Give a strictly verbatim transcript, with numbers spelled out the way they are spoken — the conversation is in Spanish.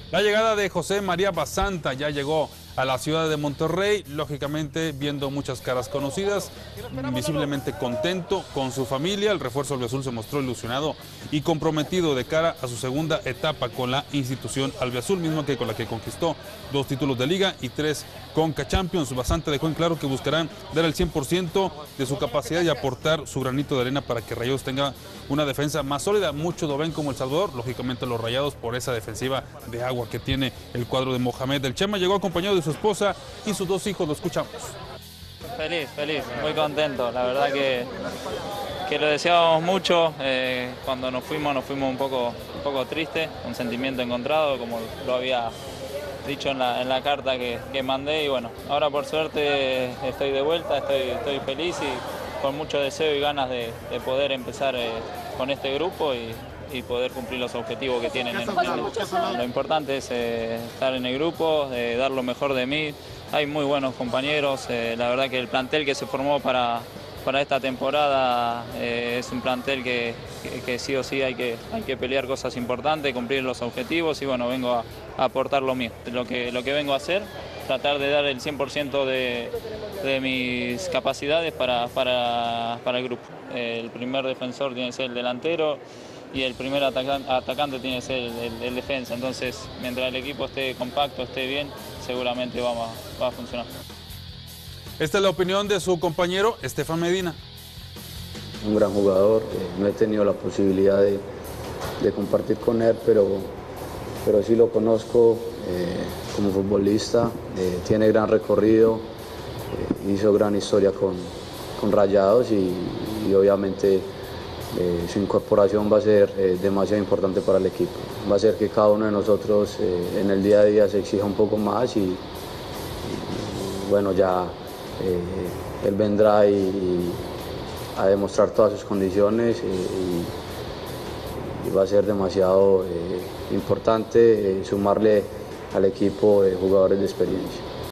La llegada de José María Basanta ya llegó a la ciudad de Monterrey, lógicamente viendo muchas caras conocidas, visiblemente contento con su familia. El refuerzo albiazul se mostró ilusionado y comprometido de cara a su segunda etapa con la institución albiazul, mismo que con la que conquistó dos títulos de liga y tres Conca Champions. Basanta dejó en claro que buscarán dar el cien por ciento de su capacidad y aportar su granito de arena para que Rayados tenga una defensa más sólida. Muchos lo ven como El Salvador, lógicamente los Rayados por esa defensiva de agua que tiene el cuadro de Mohamed. El Chema llegó acompañado de su esposa y sus dos hijos. Lo escuchamos. Feliz, feliz, muy contento. La verdad que, que lo deseábamos mucho. Eh, cuando nos fuimos, nos fuimos un poco, un poco tristes, un sentimiento encontrado, como lo había dicho en la, en la carta que, que mandé. Y bueno, ahora por suerte estoy de vuelta, estoy, estoy feliz y con mucho deseo y ganas de, de poder empezar eh, con este grupo y, y poder cumplir los objetivos que tienen en el club. Lo importante es eh, estar en el grupo, eh, dar lo mejor de mí. Hay muy buenos compañeros, eh, la verdad que el plantel que se formó para, para esta temporada eh, es un plantel que, que, que sí o sí hay que, hay que pelear cosas importantes, cumplir los objetivos y bueno, vengo a, a aportar lo mío, lo que, lo que vengo a hacer, tratar de dar el cien por ciento de, de mis capacidades para, para, para el grupo. Eh, el primer defensor tiene que ser el delantero y el primer atacante, atacante tiene que ser el, el, el defensa. Entonces, mientras el equipo esté compacto, esté bien, seguramente va a, va a funcionar. Esta es la opinión de su compañero Estefan Medina. Un gran jugador, eh, no he tenido la posibilidad de, de compartir con él, pero, pero sí lo conozco eh, como futbolista, eh, tiene gran recorrido, eh, hizo gran historia con, con Rayados y, y obviamente Eh, su incorporación va a ser eh, demasiado importante para el equipo. Va a hacer que cada uno de nosotros eh, en el día a día se exija un poco más y, y bueno, ya eh, él vendrá y, y a demostrar todas sus condiciones eh, y, y va a ser demasiado eh, importante eh, sumarle al equipo eh, jugadores de experiencia.